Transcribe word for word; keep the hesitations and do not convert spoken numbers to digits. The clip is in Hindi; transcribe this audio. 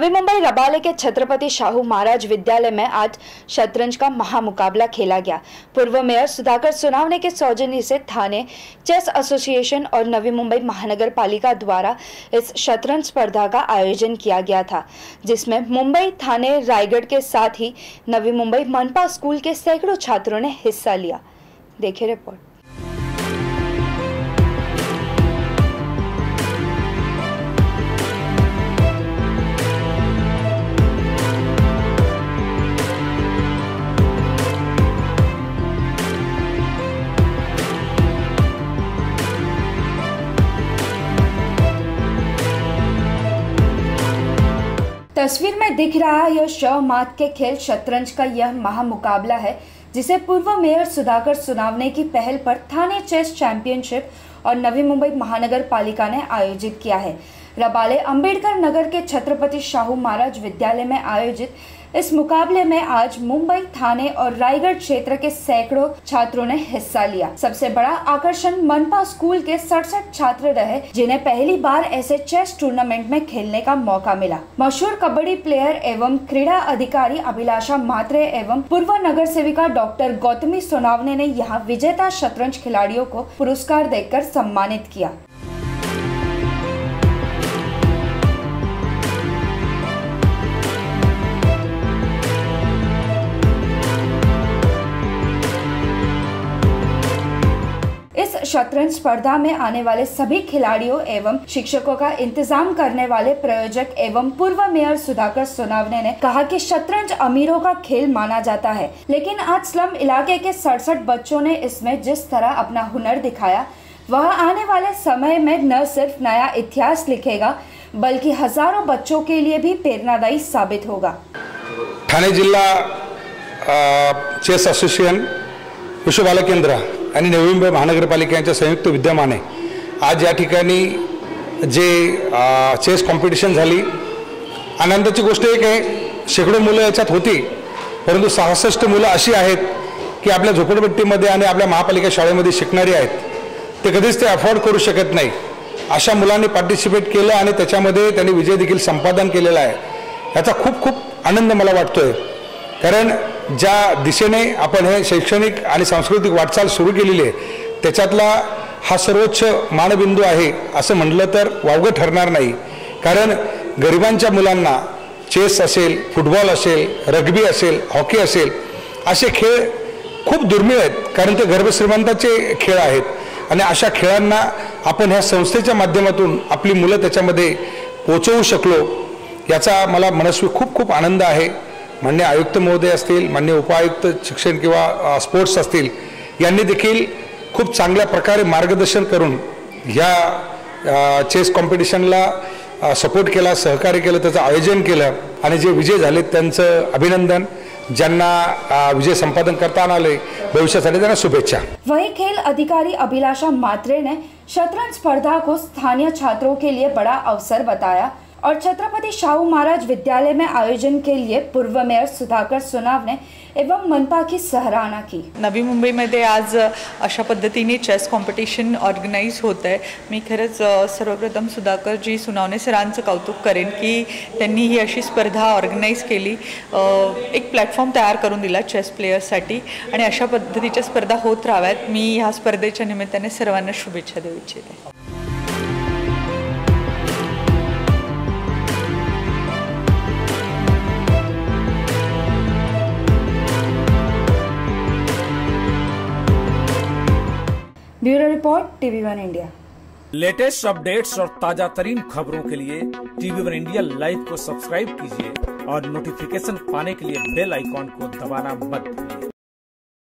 नवी मुंबई रबाले के छत्रपति शाहू महाराज विद्यालय में आज शतरंज का महामुकाबला खेला गया। पूर्व मेयर सुधाकर सोनावने के सौजन्य से थाने चेस एसोसिएशन और नवी मुंबई महानगर पालिका द्वारा इस शतरंज स्पर्धा का आयोजन किया गया था, जिसमें मुंबई, थाने, रायगढ़ के साथ ही नवी मुंबई मनपा स्कूल के सैकड़ों छात्रों ने हिस्सा लिया। देखिए रिपोर्ट। तस्वीर में दिख रहा यह शव मात के खेल शतरंज का यह महामुकाबला है, जिसे पूर्व मेयर सुधाकर सोनावने की पहल पर थाने चेस चैंपियनशिप और नवी मुंबई महानगर पालिका ने आयोजित किया है। रबाले अंबेडकर नगर के छत्रपति शाहू महाराज विद्यालय में आयोजित इस मुकाबले में आज मुंबई, थाने और रायगढ़ क्षेत्र के सैकड़ों छात्रों ने हिस्सा लिया। सबसे बड़ा आकर्षण मनपा स्कूल के सड़सठ छात्र रहे, जिन्हें पहली बार ऐसे चेस टूर्नामेंट में खेलने का मौका मिला। मशहूर कबड्डी प्लेयर एवं क्रीड़ा अधिकारी अभिलाषा मात्रे एवं पूर्व नगर सेविका डॉक्टर गौतमी सोनावने ने यहाँ विजेता शतरंज खिलाड़ियों को पुरस्कार देकर सम्मानित किया। इस शतरंज स्पर्धा में आने वाले सभी खिलाड़ियों एवं शिक्षकों का इंतजाम करने वाले प्रायोजक एवं पूर्व मेयर सुधाकर सोनावने ने कहा कि शतरंज अमीरों का खेल माना जाता है, लेकिन आज स्लम इलाके के सड़सठ बच्चों ने इसमें जिस तरह अपना हुनर दिखाया, वह आने वाले समय में न सिर्फ नया इतिहास लिखेगा बल्कि हजारों बच्चों के लिए भी प्रेरणादायी साबित होगा। ठाणे जिल्हा चेस असोसिएशन विश्व बाल केंद्र आणि नवी मुंबई महानगरपालिकेच्या संयुक्त विद्यमाने आज या ठिकाणी जे चेस कॉम्पिटिशन झाली, आनंदाची गोष्ट एक आहे, शेकडो मुलं याच्यात होती, परंतु सहासष्ट मुलं अशी आहेत की आपल्या झोपडपट्टीमध्ये आणि आपल्या महापालिका शाळेमध्ये शिकणारी आहेत, ते कधीच ते अफोर्ड करू शकत नाही। अशा मुलांनी पार्टिसिपेट केलं आणि त्याच्यामध्ये त्यांनी विजय देखील संपादन केलेला आहे। याचा खूप खूप आनंद मला वाटतोय, कारण ज्या दिशेने आपण हे शैक्षणिक आणि सांस्कृतिक वाटचाल सुरू केलेली आहे, त्याच्यातला हा सर्वोच्च मानबिंदू आहे असं म्हटलं तर वावगं ठरणार नाही। कारण गरिबांच्या मुलांना चेस असेल, फुटबॉल असेल, रग्बी असेल, हॉकी असेल, असे खेळ खूप दुर्मिळ आहेत, कारण ते गर्भश्रीमंताचे खेळ आहेत आणि अशा खेळांना आपण ह्या संस्थेच्या माध्यमातून आपली मुलं त्याच्यामध्ये पोहोचवू शकलो, याचा मला मनस्वी खूप खूप आनंद आहे। माननीय आयुक्त महोदय असतील, माननीय उपायुक्त शिक्षण किंवा स्पोर्ट्स असतील, यांनी देखील खूप चांगल्या प्रकारे मार्गदर्शन करून ह्या चेस कॉम्पिटिशनला सपोर्ट केला, सहकार्य केलं, त्याचं आयोजन केलं आणि जे विजय झाले त्यांचं अभिनंदन। ज्यांना विजय संपादन करता आले, भविष्यासाठी त्यांना शुभेच्छा। वहीं खेल अधिकारी अभिलाषा मात्रे ने शतरंज स्पर्धा को स्थानीय छात्रों के लिए बड़ा अवसर बताया और छत्रपति शाहू महाराज विद्यालय में आयोजन के लिए पूर्व मेयर सुधाकर सोनावने एवं मनपा की सराहना की। नवी मुंबईमध्ये आज अशा पद्धतीने चेस कॉम्पिटिशन ऑर्गनाइज होत आहे। मी खरंच सर्वप्रथम सुधाकरजी सोनावणे सरांचं कौतुक करेन की त्यांनी ही अशी स्पर्धा ऑर्गनाइज केली, एक प्लॅटफॉर्म तयार करून दिला चेस प्लेयर्ससाठी आणि अशा पद्धतीच्या स्पर्धा होत राहाव्यात। मी ह्या स्पर्धेच्या निमित्ताने सर्वांना शुभेच्छा देऊ इच्छिते। Bureau report, TV one India. Latest updates और ताजा तरीन खबरों के लिए टीवी वन इंडिया लाइव को सब्सक्राइब कीजिए और नोटिफिकेशन पाने के लिए बेल आइकॉन को दबाना मत भूलिए।